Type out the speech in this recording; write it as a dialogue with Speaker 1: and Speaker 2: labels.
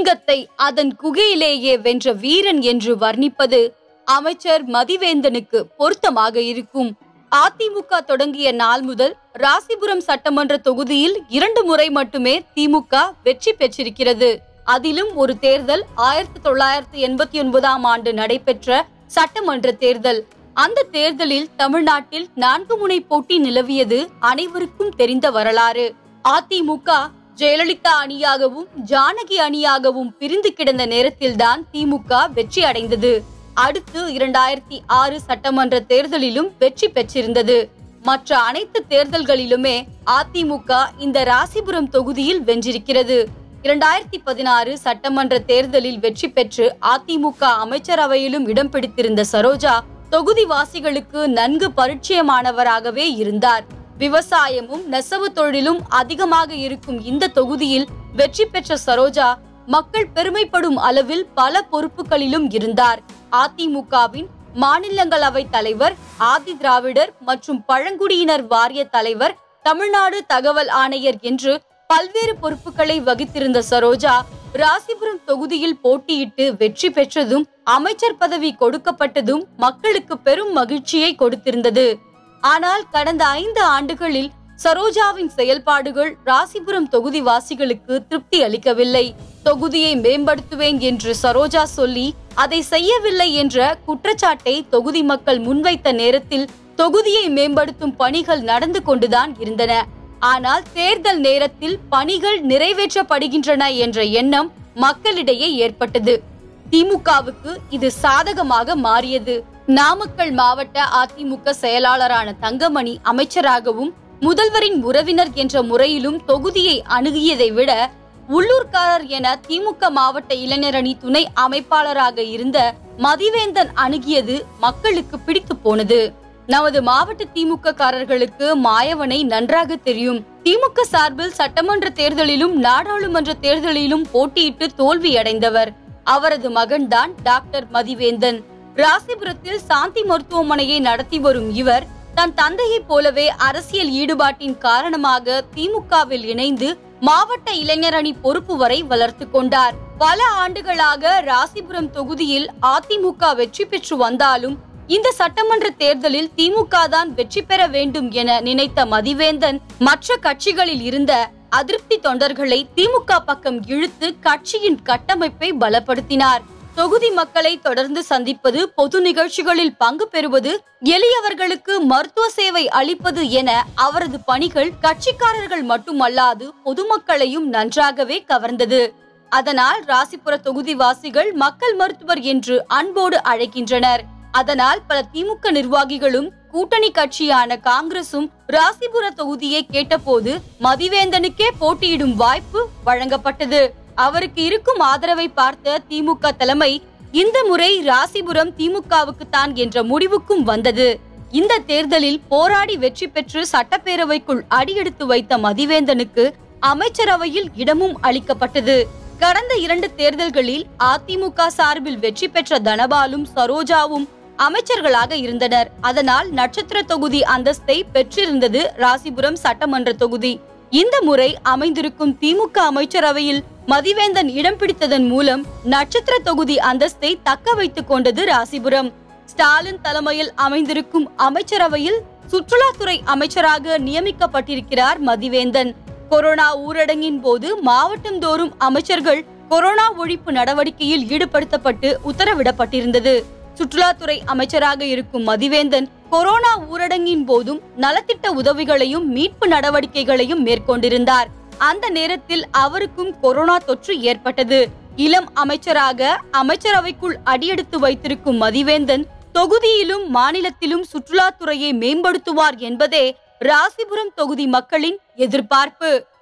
Speaker 1: சிங்கத்தை அதன் குகையிலேயே வென்ற வீரன் என்று வர்ணிப்பது அமைச்சர் மதிவேந்தனுக்கு பொருத்தமாக இருக்கும். அதிமுக தொடங்கிய நாள் முதல் ராசிபுரம் சட்டமன்ற தொகுதியில் 2 முறை மட்டுமே திமுக வெற்றி பெற்றிருக்கிறது. அதிலும் ஒரு தேர்தல் 1989ஆம் ஆண்டு நடைபெற்ற சட்டமன்ற தேர்தல். அந்த தேர்தலில் தமிழ்நாட்டில் 4 முனை போட்டி நிலவியது அனைவருக்கும் தெரிந்த வரலாறு. அதிமுக ஜெயலலிதா அணியாகவும் ஜானகி அணியாகவும் பிரிந்து கிடந்த நேரத்தில்தான் திமுக வெற்றி அடைந்தது. அடுத்து 2006 சட்டமன்ற தேர்தலிலும் வெற்றி பெற்றிருந்தது. மற்ற அனைத்து தேர்தல்களிலுமே அதிமுக இந்த ராசிபுரம் தொகுதியில் வென்றிருக்கிறது. 2016 சட்டமன்ற தேர்தலில் வெற்றி பெற்று அதிமுக அமைச்சரவையிலும் இடம் பிடித்திருந்த சரோஜா தொகுதிவாசிகளுக்கு நன்கு பரிச்சயமானவராகவே இருந்தார். விவசாயமும் நெசவு தொழிலும் அதிகமாக இருக்கும் இந்த தொகுதியில் வெற்றி பெற்ற சரோஜா மக்கள் பெருமைப்படும் அளவில் பல பொறுப்புகளிலும் இருந்தார். அதிமுகவின் மாநிலங்களவை தலைவர், ஆதி திராவிடர் மற்றும் பழங்குடியினர் வாரிய தலைவர், தமிழ்நாடு தகவல் ஆணையர் என்று பல்வேறு பொறுப்புகளை வகித்திருந்த சரோஜா ராசிபுரம் தொகுதியில் போட்டியிட்டு வெற்றி பெற்றதும் அமைச்சர் பதவி கொடுக்கப்பட்டதும் மக்களுக்கு பெரும் மகிழ்ச்சியை கொடுத்திருந்தது. ஆனால் கடந்த 5 ஆண்டுகளில் சரோஜாவின் செயல்பாடுகள் ராசிபுரம் தொகுதிவாசிகளுக்கு திருப்தி அளிக்கவில்லை. தொகுதியை மேம்படுத்துவேன் என்று சரோஜா சொல்லி அதை செய்யவில்லை என்ற குற்றச்சாட்டை தொகுதி மக்கள் முன்வைத்த நேரத்தில் தொகுதியை மேம்படுத்தும் பணிகள் நடந்து கொண்டுதான் இருந்தன. ஆனால் தேர்தல் நேரத்தில் பணிகள் நிறைவேற்றப்படுகின்றன என்ற எண்ணம் மக்களிடையே ஏற்பட்டது. திமுகவுக்கு இது சாதகமாக மாறியது. நாமக்கல் மாவட்ட அதிமுக செயலாளரான தங்கமணி அமைச்சராகவும் முதல்வரின் உறவினர் என்ற முறையிலும் தொகுதியை அணுகியதை விட உள்ளூர்காரர் என திமுக மாவட்ட இளைஞரணி துணை அமைப்பாளராக இருந்த மதிவேந்தன் அணுகியது மக்களுக்கு பிடித்து போனது. நமது மாவட்ட திமுக காரர்களுக்கு மாயவனை நன்றாக தெரியும். திமுக சார்பில் சட்டமன்ற தேர்தலிலும் நாடாளுமன்ற தேர்தலிலும் போட்டியிட்டு தோல்வியடைந்தவர். அவரது மகன்தான் டாக்டர் மதிவேந்தன். ராசிபுரத்தில் சாந்தி மருத்துவமனையை நடத்தி வரும் இவர் தன் தந்தையைப் போலவே அரசியல் ஈடுபாட்டின் காரணமாக திமுகவில் இணைந்து மாவட்ட இளைஞரணி பொறுப்பு வரை வளர்த்து கொண்டார். பல ஆண்டுகளாக ராசிபுரம் தொகுதியில் அதிமுக வெற்றி பெற்று வந்தாலும் இந்த சட்டமன்ற தேர்தலில் திமுக தான் வெற்றி பெற வேண்டும் என நினைத்த மதிவேந்தன் மற்ற கட்சிகளில் இருந்த அதிருப்தி தொண்டர்களை திமுக பக்கம் இழுத்து கட்சியின் கட்டமைப்பை பலப்படுத்தினார். தொகுதி மக்களை தொடர்ந்து சந்திப்பது, பொது நிகழ்ச்சிகளில் பங்கு பெறுவது, எளியவர்களுக்கு மருத்துவ சேவை அளிப்பது என அவரது பணிகள் கட்சிக்காரர்கள் மட்டுமல்லாது பொதுமக்களையும் நன்றாகவே கவர்ந்தது. அதனால் ராசிபுர தொகுதிவாசிகள் மக்கள் மருத்துவர் என்று அன்போடு அழைக்கின்றனர். அதனால் பல திமுக நிர்வாகிகளும் கூட்டணி கட்சியான காங்கிரசும் ராசிபுர தொகுதியை கேட்டபோது மதிவேந்தனுக்கே போட்டியிடும் வாய்ப்பு வழங்கப்பட்டது. அவருக்கு இருக்கும் ஆதரவை பார்த்த திமுக தலைமை இந்த முறை ராசிபுரம் திமுகவுக்கு தான் என்ற முடிவுக்கும் வந்தது. இந்த தேர்தலில் போராடி வெற்றி பெற்று சட்டப்பேரவைக்குள் அடியெடுத்து வைத்த மதிவேந்தனுக்கு அமைச்சரவையில் இடமும் அளிக்கப்பட்டது. கடந்த 2 தேர்தல்களில் அதிமுக சார்பில் வெற்றி பெற்ற தனபாலும் சரோஜாவும் அமைச்சர்களாக இருந்தனர். அதனால் நட்சத்திர தொகுதி அந்தஸ்தை பெற்றிருந்தது ராசிபுரம் சட்டமன்ற தொகுதி. இந்த முறை அமைந்திருக்கும் திமுக அமைச்சரவையில் மதிவேந்தன் இடம் பிடித்ததன் மூலம் நட்சத்திர தொகுதி அந்தஸ்தை தக்க வைத்துக் கொண்டது ராசிபுரம். ஸ்டாலின் தலைமையில் அமைந்திருக்கும் அமைச்சரவையில் சுற்றுலாத்துறை அமைச்சராக நியமிக்கப்பட்டிருக்கிறார் மதிவேந்தன். கொரோனா ஊரடங்கின் போது மாவட்டம் தோறும் அமைச்சர்கள் கொரோனா ஒழிப்பு நடவடிக்கையில் ஈடுபடுத்தப்பட்டு உத்தரவிடப்பட்டிருந்தது. சுற்றுலாத்துறை அமைச்சராக இருக்கும் மதிவேந்தன் கொரோனா ஊரடங்கின் போதும் நலத்திட்ட உதவிகளையும் மீட்பு நடவடிக்கைகளையும் மேற்கொண்டிருந்தார். அந்த நேரத்தில் அவருக்கும் கொரோனா தொற்று ஏற்பட்டது. இளம் அமைச்சராக அமைச்சரவைக்குள் அடியெடுத்து வைத்திருக்கும் மதிவேந்தன் தொகுதியிலும் மாநிலத்திலும் சுற்றுலாத்துறையை மேம்படுத்துவார் என்பதே ராசிபுரம் தொகுதி மக்களின் எதிர்பார்ப்பு.